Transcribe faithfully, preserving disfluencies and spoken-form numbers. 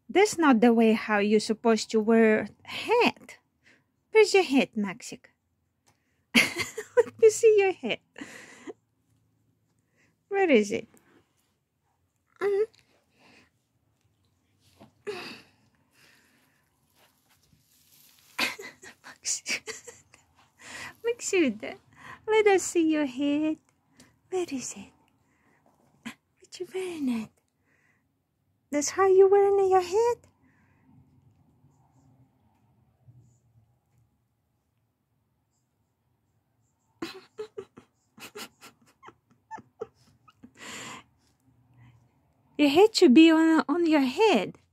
That's not the way how you're supposed to wear a hat. Where's your hat, Mexic? Let me see your hat. Where is it? Mhm. Maxuda, let us see your head. Where is it? What you wearing it? That's how you wearing your head? Your head should be on on your head.